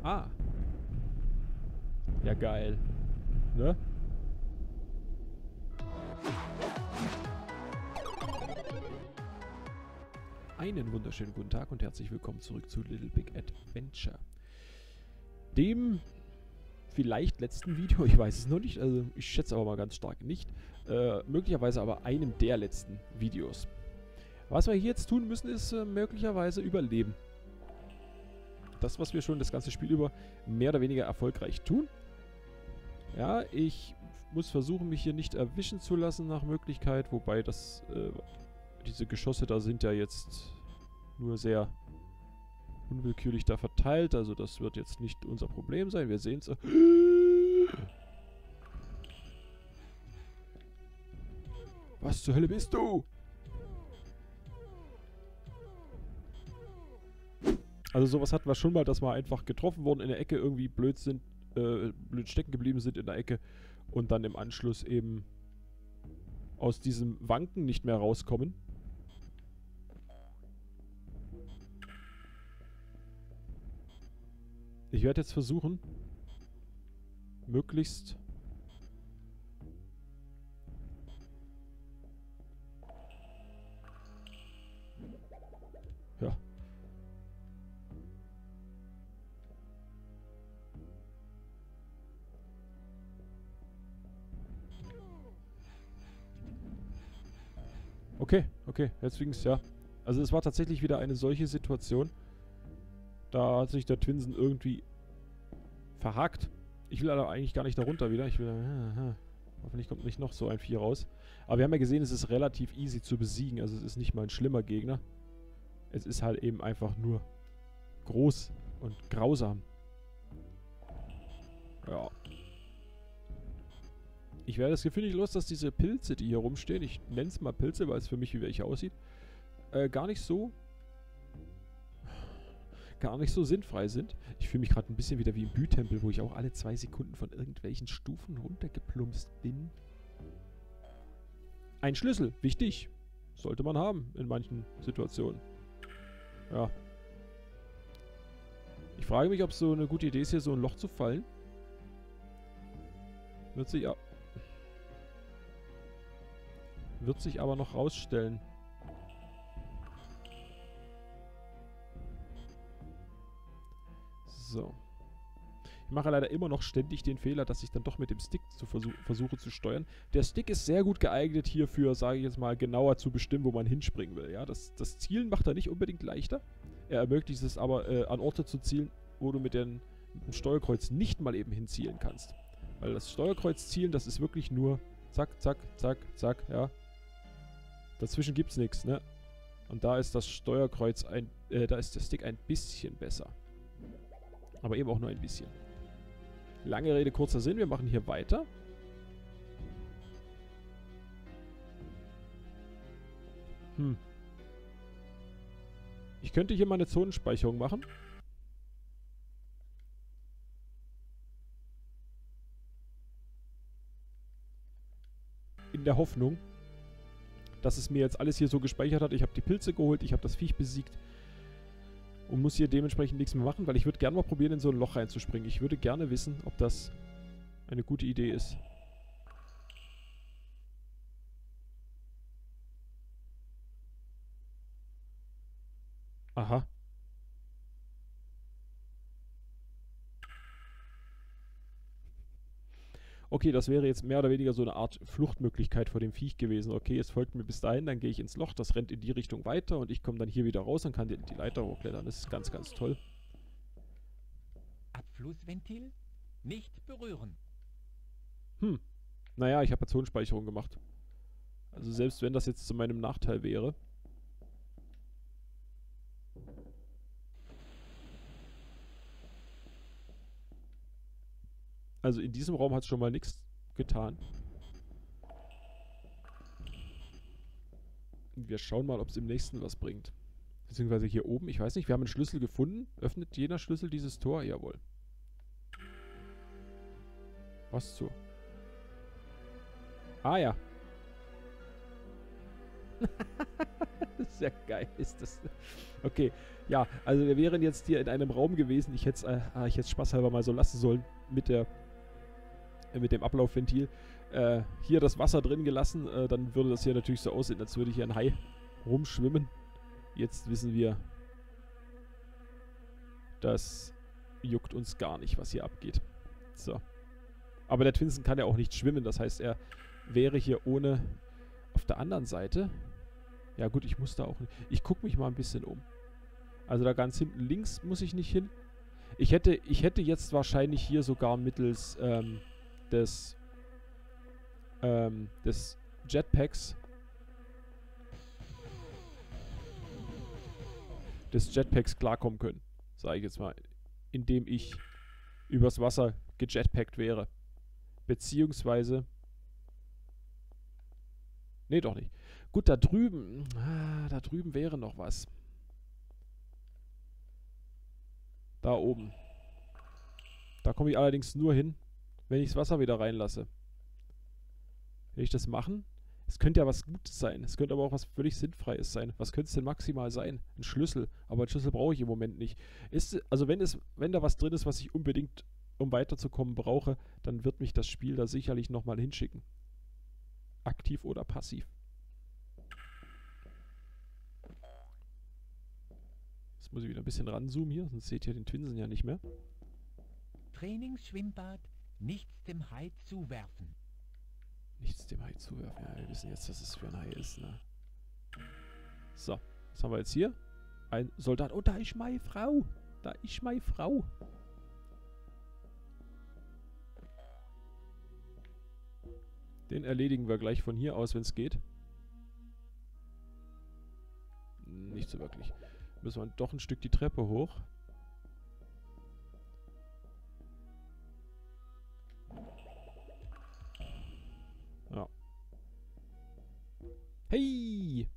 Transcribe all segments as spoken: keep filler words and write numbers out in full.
Ah. Ja, geil. Ne? Einen wunderschönen guten Tag und herzlich willkommen zurück zu Little Big Adventure. Dem vielleicht letzten Video, ich weiß es noch nicht, also ich schätze aber mal ganz stark nicht. Äh, möglicherweise aber einem der letzten Videos. Was wir hier jetzt tun müssen, ist äh, möglicherweise überleben. Das, was wir schon das ganze Spiel über mehr oder weniger erfolgreich tun. Ja, ich muss versuchen, mich hier nicht erwischen zu lassen nach Möglichkeit, wobei das, äh, diese Geschosse da sind ja jetzt nur sehr unwillkürlich da verteilt, also das wird jetzt nicht unser Problem sein, wir sehen es. Was zur Hölle bist du? Also sowas hatten wir schon mal, dass wir einfach getroffen wurden in der Ecke, irgendwie blöd sind, äh, blöd stecken geblieben sind in der Ecke und dann im Anschluss eben aus diesem Wanken nicht mehr rauskommen. Ich werde jetzt versuchen, möglichst ja. Okay, okay, jetzt ging's, ja. Also es war tatsächlich wieder eine solche Situation. Da hat sich der Twinsen irgendwie verhakt. Ich will aber eigentlich gar nicht darunter wieder. Ich will... Äh, äh, hoffentlich kommt nicht noch so ein Vieh raus. Aber wir haben ja gesehen, es ist relativ easy zu besiegen. Also es ist nicht mal ein schlimmer Gegner. Es ist halt eben einfach nur groß und grausam. Ja. Ich werde das Gefühl nicht los, dass diese Pilze, die hier rumstehen, ich nenne es mal Pilze, weil es für mich wie welche aussieht, äh, gar nicht so... gar nicht so sinnfrei sind. Ich fühle mich gerade ein bisschen wieder wie im Bühtempel, wo ich auch alle zwei Sekunden von irgendwelchen Stufen runtergeplumpst bin. Ein Schlüssel, wichtig. Sollte man haben in manchen Situationen. Ja. Ich frage mich, ob es so eine gute Idee ist, hier so ein Loch zu fallen. Wird sich, ja, wird sich aber noch rausstellen. So. Ich mache leider immer noch ständig den Fehler, dass ich dann doch mit dem Stick zu versuch versuche zu steuern. Der Stick ist sehr gut geeignet hierfür, sage ich jetzt mal, genauer zu bestimmen, wo man hinspringen will. Ja, das, das Zielen macht er nicht unbedingt leichter. Er ermöglicht es aber, äh, an Orte zu zielen, wo du mit, den, mit dem Steuerkreuz nicht mal eben hinzielen kannst. Weil das Steuerkreuz zielen, das ist wirklich nur zack, zack, zack, zack, ja. Dazwischen gibt's nichts, ne? Und da ist das Steuerkreuz ein, äh, da ist der Stick ein bisschen besser. Aber eben auch nur ein bisschen. Lange Rede, kurzer Sinn. Wir machen hier weiter. Hm. Ich könnte hier mal eine Zonenspeicherung machen. In der Hoffnung, dass es mir jetzt alles hier so gespeichert hat. Ich habe die Pilze geholt, ich habe das Viech besiegt. Und muss hier dementsprechend nichts mehr machen, weil ich würde gerne mal probieren, in so ein Loch reinzuspringen. Ich würde gerne wissen, ob das eine gute Idee ist. Aha. Okay, das wäre jetzt mehr oder weniger so eine Art Fluchtmöglichkeit vor dem Viech gewesen. Okay, es folgt mir bis dahin, dann gehe ich ins Loch, das rennt in die Richtung weiter und ich komme dann hier wieder raus und kann die, die Leiter hochklettern. Das ist ganz, ganz toll. Abflussventil nicht berühren. Hm. Naja, ich habe ja Zonenspeicherung gemacht. Also selbst wenn das jetzt zu meinem Nachteil wäre. Also in diesem Raum hat es schon mal nichts getan. Wir schauen mal, ob es im nächsten was bringt. Beziehungsweise hier oben, ich weiß nicht, wir haben einen Schlüssel gefunden. Öffnet jener Schlüssel dieses Tor? Jawohl. Was zur? Ah ja. Sehr geil ist das. Okay, ja, also wir wären jetzt hier in einem Raum gewesen. Ich hätte es äh, ich hätte spaßhalber mal so lassen sollen mit der äh, mit dem Ablaufventil. Äh, hier das Wasser drin gelassen, äh, dann würde das hier natürlich so aussehen, als würde hier ein Hai rumschwimmen. Jetzt wissen wir, das juckt uns gar nicht, was hier abgeht. So. Aber der Twinsen kann ja auch nicht schwimmen, das heißt, er wäre hier ohne... Auf der anderen Seite... Ja gut, ich muss da auch... Ich gucke mich mal ein bisschen um. Also da ganz hinten links muss ich nicht hin. Ich hätte, ich hätte jetzt wahrscheinlich hier sogar mittels ähm, des, ähm, des Jetpacks des Jetpacks klarkommen können. Sage ich jetzt mal. Indem ich übers Wasser gejetpackt wäre. Beziehungsweise... Nee, doch nicht. Gut, da drüben... Ah, da drüben wäre noch was. Da oben. Da komme ich allerdings nur hin, wenn ich das Wasser wieder reinlasse. Will ich das machen? Es könnte ja was Gutes sein. Es könnte aber auch was völlig Sinnfreies sein. Was könnte es denn maximal sein? Ein Schlüssel. Aber einen Schlüssel brauche ich im Moment nicht. Ist, also wenn, es, wenn da was drin ist, was ich unbedingt, um weiterzukommen, brauche, dann wird mich das Spiel da sicherlich nochmal hinschicken. Aktiv oder passiv. Jetzt muss ich wieder ein bisschen ranzoomen hier, sonst seht ihr den Twinsen ja nicht mehr. Trainingsschwimmbad, nichts dem Hai zuwerfen. Nichts dem Hai zuwerfen. Ja, wir wissen jetzt, dass es für ein Hai ist, ne? So, was haben wir jetzt hier? Ein Soldat. Oh, da ist meine Frau. Da ist meine Frau. Den erledigen wir gleich von hier aus, wenn es geht. Nicht so wirklich. Müssen wir doch ein Stück die Treppe hoch. Ja. Hey!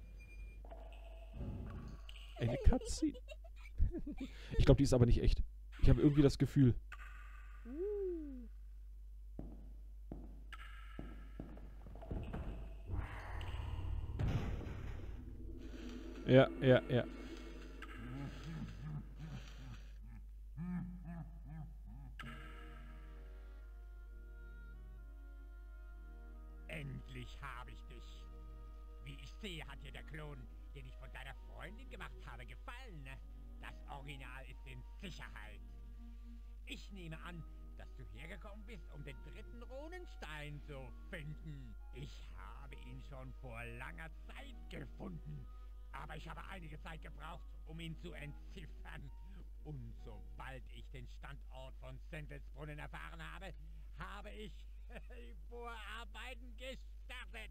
Eine Cutscene. Ich glaube, die ist aber nicht echt. Ich habe irgendwie das Gefühl. Ja, ja, ja. Endlich habe ich dich. Wie ich sehe, hat dir der Klon, den ich von deiner Freundin gemacht habe, gefallen. Das Original ist in Sicherheit. Ich nehme an, dass du hergekommen bist, um den dritten Runenstein zu finden. Ich habe ihn schon vor langer Zeit gefunden. Aber ich habe einige Zeit gebraucht, um ihn zu entziffern. Und sobald ich den Standort von Sendelsbrunnen erfahren habe, habe ich die Vorarbeiten gestartet.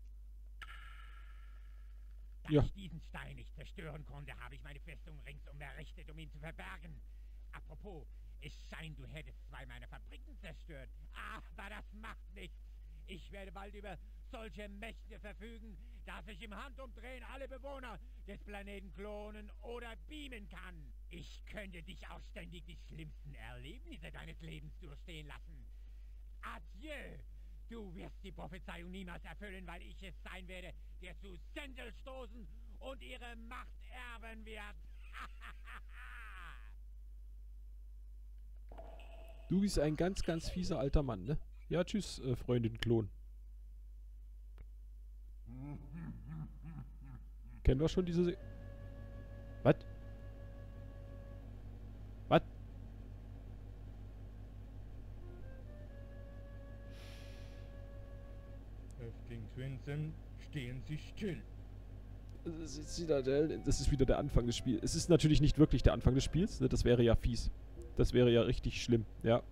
Da Ja. ich diesen Stein nicht zerstören konnte, habe ich meine Festung ringsum errichtet, um ihn zu verbergen. Apropos, es scheint, du hättest zwei meiner Fabriken zerstört. Aber das macht nichts. Ich werde bald über solche Mächte verfügen, dass ich im Handumdrehen alle Bewohner des Planeten klonen oder beamen kann. Ich könnte dich auch ständig die schlimmsten Erlebnisse deines Lebens durchstehen lassen. Adieu! Du wirst die Prophezeiung niemals erfüllen, weil ich es sein werde, der zu Sendel stoßen und ihre Macht erben wird. Du bist ein ganz, ganz fieser alter Mann, ne? Ja, tschüss, äh, Freundin Klon. Kennen wir schon diese... Se Was? Was? Häftling Twinsen, stehen Sie still. Das ist, wieder der, das ist wieder der Anfang des Spiels. Es ist natürlich nicht wirklich der Anfang des Spiels, ne? Das wäre ja fies. Das wäre ja richtig schlimm, ja.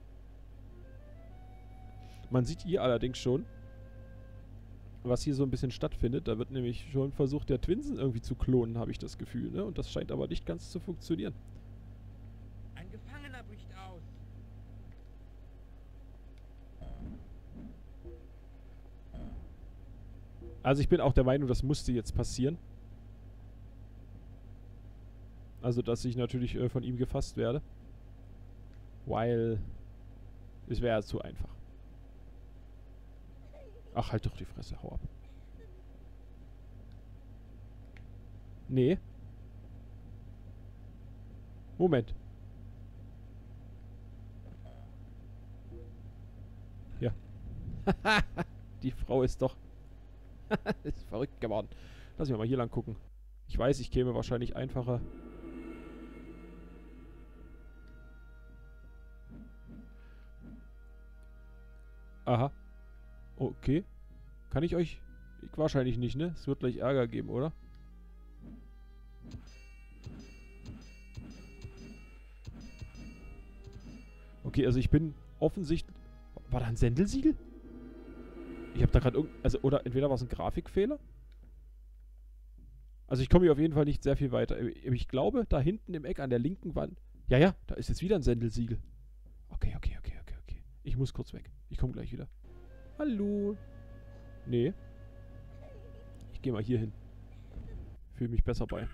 Man sieht hier allerdings schon, was hier so ein bisschen stattfindet. Da wird nämlich schon versucht, der Twinsen irgendwie zu klonen, habe ich das Gefühl, ne? Und das scheint aber nicht ganz zu funktionieren. Ein Gefangener bricht aus. Also ich bin auch der Meinung, das musste jetzt passieren. Also, dass ich natürlich äh, von ihm gefasst werde. Weil es wäre ja zu einfach. Ach, halt doch die Fresse, hau ab. Nee. Moment. Ja. Die Frau ist doch... ist verrückt geworden. Lass mich mal hier lang gucken. Ich weiß, ich käme wahrscheinlich einfacher... Aha. Okay. Kann ich euch... Ich, wahrscheinlich nicht, ne? Es wird gleich Ärger geben, oder? Okay, also ich bin offensichtlich... War da ein Sendelsiegel? Ich habe da gerade irgend... Also, oder entweder war es ein Grafikfehler? Also ich komme hier auf jeden Fall nicht sehr viel weiter. Ich glaube, da hinten im Eck an der linken Wand... Ja, ja, da ist jetzt wieder ein Sendelsiegel. Okay, okay, okay, okay, okay. Ich muss kurz weg. Ich komme gleich wieder. Hallo. Nee. Ich gehe mal hier hin. Fühle mich besser bei.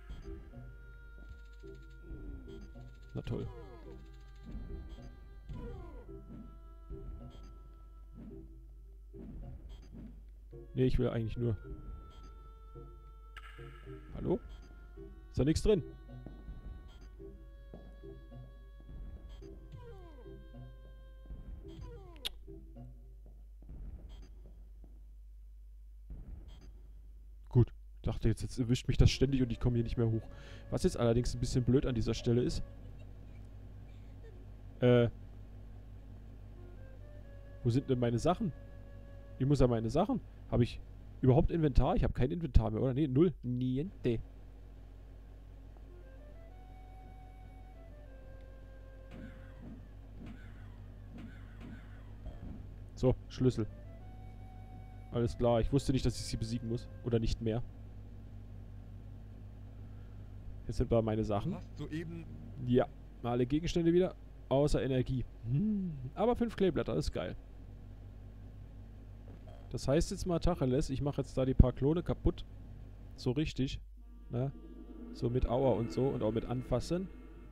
Na toll. Nee, ich will eigentlich nur... Hallo? Ist da nichts drin? Gut. Dachte jetzt, jetzt erwischt mich das ständig und ich komme hier nicht mehr hoch. Was jetzt allerdings ein bisschen blöd an dieser Stelle ist. Äh. Wo sind denn meine Sachen? Ich muss ja meine Sachen. Habe ich überhaupt Inventar? Ich habe kein Inventar mehr, oder? Nee, null. Niente. So, Schlüssel. Alles klar. Ich wusste nicht, dass ich sie besiegen muss. Oder nicht mehr. Jetzt sind da meine Sachen. Hast soeben Ja, alle Gegenstände wieder. Außer Energie. Hm. Aber fünf Kleeblätter, ist geil. Das heißt jetzt mal Tacheles, ich mache jetzt da die paar Klone kaputt. So richtig. Ne? So mit Aua und so und auch mit Anfassen.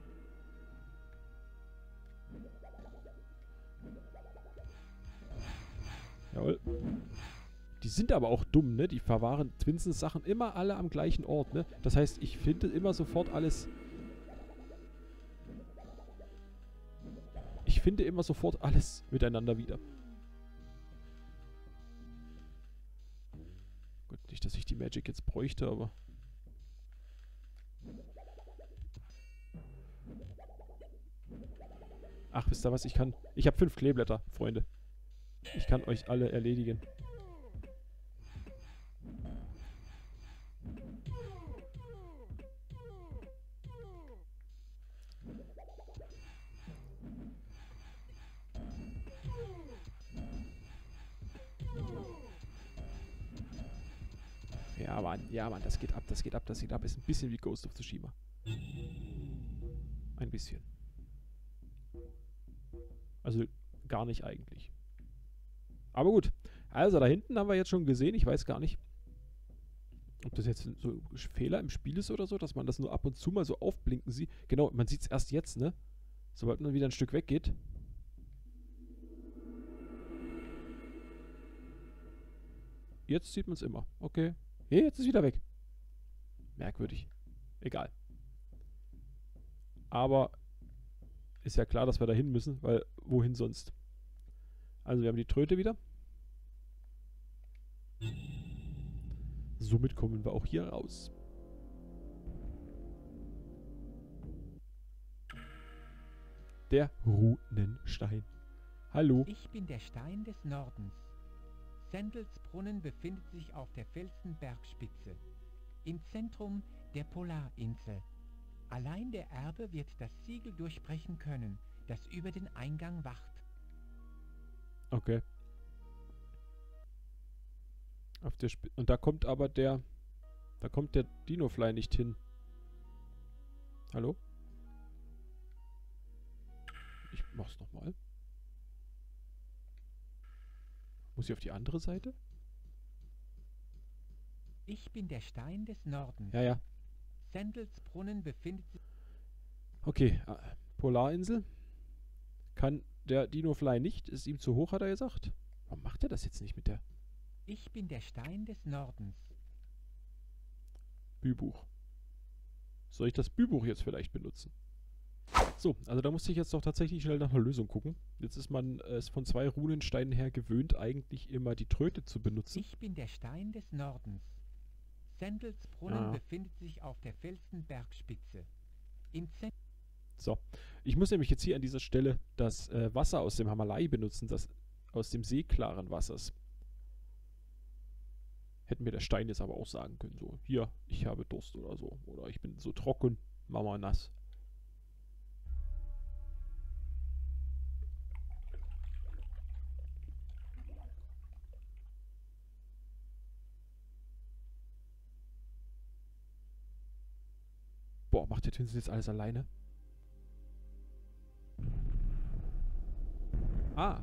Jawohl. Die sind aber auch dumm, ne? Die verwahren Twinsons Sachen immer alle am gleichen Ort, ne? Das heißt, ich finde immer sofort alles... Ich finde immer sofort alles miteinander wieder. Gut, nicht, dass ich die Magic jetzt bräuchte, aber... Ach, wisst ihr was? Ich kann... Ich habe fünf Kleeblätter, Freunde. Ich kann euch alle erledigen. Ja, Mann, ja, Mann, das geht ab, das geht ab, das geht ab. Ist ein bisschen wie Ghost of Tsushima. Ein bisschen. Also, gar nicht eigentlich. Aber gut. Also, da hinten haben wir jetzt schon gesehen. Ich weiß gar nicht, ob das jetzt so ein Fehler im Spiel ist oder so, dass man das nur ab und zu mal so aufblinken sieht. Genau, man sieht es erst jetzt, ne? Sobald man wieder ein Stück weggeht. Jetzt sieht man es immer. Okay. Hey, jetzt ist wieder weg. Merkwürdig. Egal. Aber ist ja klar, dass wir da hin müssen, weil wohin sonst? Also wir haben die Tröte wieder. Somit kommen wir auch hier raus. Der Runenstein. Hallo. Ich bin der Stein des Nordens. Sendels Brunnen befindet sich auf der Felsenbergspitze, im Zentrum der Polarinsel. Allein der Erbe wird das Siegel durchbrechen können, das über den Eingang wacht. Okay. Auf der Sp Und da kommt aber der... Da kommt der Dinofly nicht hin. Hallo? Ich mach's nochmal. Muss ich auf die andere Seite? Ich bin der Stein des Nordens. Ja, ja. Sendels Brunnen befindet sich... Okay, äh, Polarinsel. Kann der Dinofly nicht? Ist ihm zu hoch, hat er gesagt. Warum macht er das jetzt nicht mit der... Ich bin der Stein des Nordens. Bübuch. Soll ich das Bübuch jetzt vielleicht benutzen? So, also da musste ich jetzt doch tatsächlich schnell nach einer Lösung gucken. Jetzt ist man es von zwei Runensteinen her gewöhnt, eigentlich immer die Tröte zu benutzen. Ich bin der Stein des Nordens. Sendelsbrunnen Ah. befindet sich auf der Felsenbergspitze. Im Zentrum. So, ich muss nämlich jetzt hier an dieser Stelle das äh, Wasser aus dem Hamalai benutzen, das aus dem seeklaren Wassers. Hätten mir der Stein jetzt aber auch sagen können, so, hier, ich habe Durst oder so. Oder ich bin so trocken, mach mal nass. Boah, macht der Tünsen jetzt alles alleine? Ah.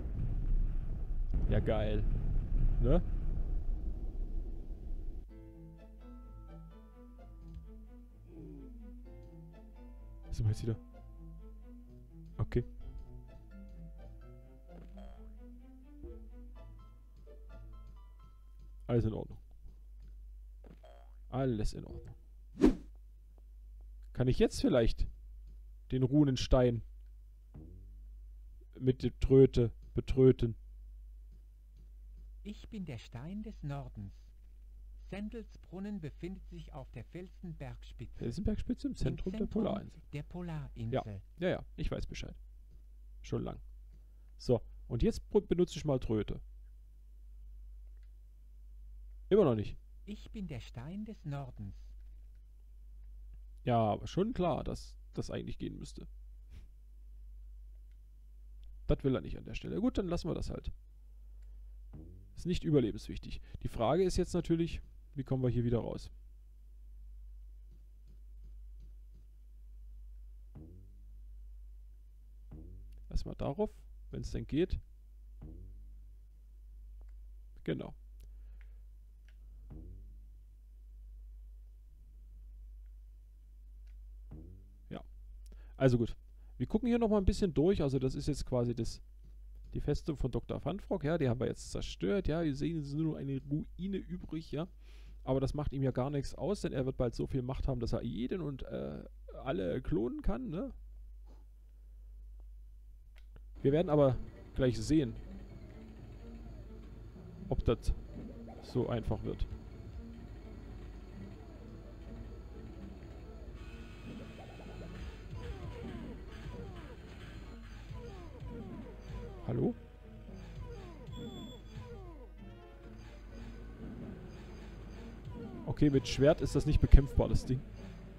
Ja, geil. Ne? Was sind wir jetzt wieder? Okay. Alles in Ordnung. Alles in Ordnung. Kann ich jetzt vielleicht den Runenstein mit der Tröte betröten? Ich bin der Stein des Nordens. Sendelsbrunnen befindet sich auf der Felsenbergspitze. Felsenbergspitze im Zentrum, Im der Polarinsel. Der Polarinsel. Ja, ja, ja, ich weiß Bescheid. Schon lang. So, und jetzt benutze ich mal Tröte. Immer noch nicht. Ich bin der Stein des Nordens. Ja, aber schon klar, dass das eigentlich gehen müsste. Das will er nicht an der Stelle. Gut, dann lassen wir das halt. Ist nicht überlebenswichtig. Die Frage ist jetzt natürlich, wie kommen wir hier wieder raus? Erstmal darauf, wenn es denn geht. Genau. Ja. Also gut. Wir gucken hier nochmal ein bisschen durch. Also das ist jetzt quasi das, die Festung von Doktor Funfrock. Ja, die haben wir jetzt zerstört. Ja, wir sehen, es ist nur eine Ruine übrig. Ja. Aber das macht ihm ja gar nichts aus, denn er wird bald so viel Macht haben, dass er jeden und äh, alle klonen kann. Ne? Wir werden aber gleich sehen, ob das so einfach wird. Hallo? Okay, mit Schwert ist das nicht bekämpfbar, das Ding.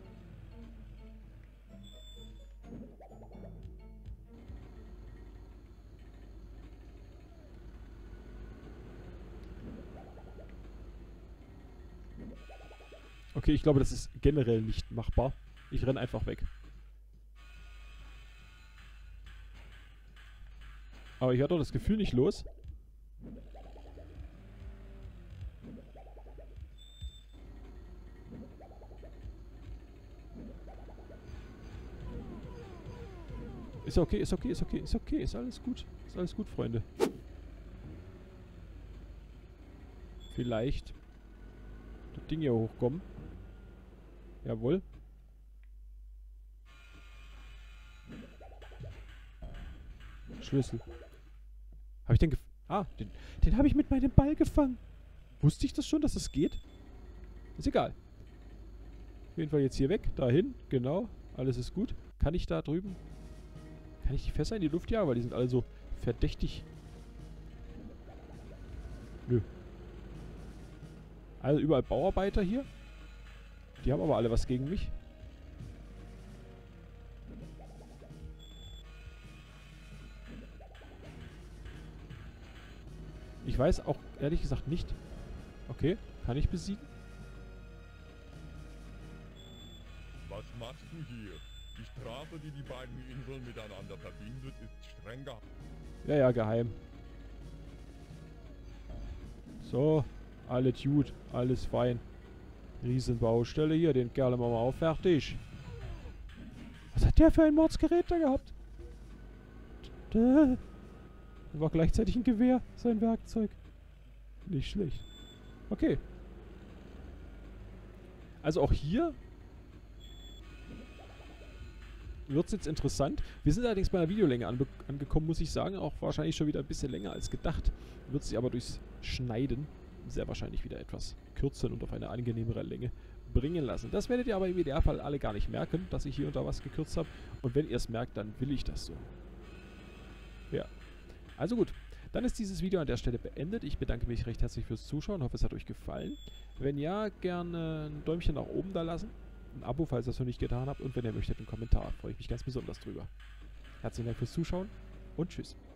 Okay, ich glaube, das ist generell nicht machbar. Ich renne einfach weg. Aber ich hatte doch das Gefühl nicht los. Ist okay, ist okay, ist okay, ist okay, ist alles gut. Ist alles gut, Freunde. Vielleicht das Ding hier hochkommen. Jawohl. Schlüssel. Habe ich den gef... Ah, den, den habe ich mit meinem Ball gefangen. Wusste ich das schon, dass das geht? Ist egal. Auf jeden Fall jetzt hier weg. Dahin. Genau. Alles ist gut. Kann ich da drüben... Kann ich die Fässer in die Luft jagen? Weil die sind alle so verdächtig. Nö. Also überall Bauarbeiter hier. Die haben aber alle was gegen mich. Ich weiß auch ehrlich gesagt nicht. Okay, kann ich besiegen? Was machst du hier? Die Straße, die die beiden Inseln miteinander verbindet, ist streng geheim. Ja, ja, geheim. So, alles gut, alles fein. Riesenbaustelle hier, den Kerl machen wir auch fertig. Was hat der für ein Mordsgerät da gehabt? Da war gleichzeitig ein Gewehr, sein Werkzeug. Nicht schlecht. Okay. Also auch hier wird es jetzt interessant. Wir sind allerdings bei der Videolänge anbe angekommen, muss ich sagen. Auch wahrscheinlich schon wieder ein bisschen länger als gedacht. Wird sich aber durchs Schneiden sehr wahrscheinlich wieder etwas kürzen und auf eine angenehmere Länge bringen lassen. Das werdet ihr aber im Idealfall alle gar nicht merken, dass ich hier und da was gekürzt habe. Und wenn ihr es merkt, dann will ich das so. Ja. Also gut. Dann ist dieses Video an der Stelle beendet. Ich bedanke mich recht herzlich fürs Zuschauen. Hoffe, es hat euch gefallen. Wenn ja, gerne ein Däumchen nach oben da lassen. Ein Abo, falls ihr das noch nicht getan habt. Und wenn ihr möchtet, einen Kommentar. Freue ich mich ganz besonders drüber. Herzlichen Dank fürs Zuschauen und tschüss.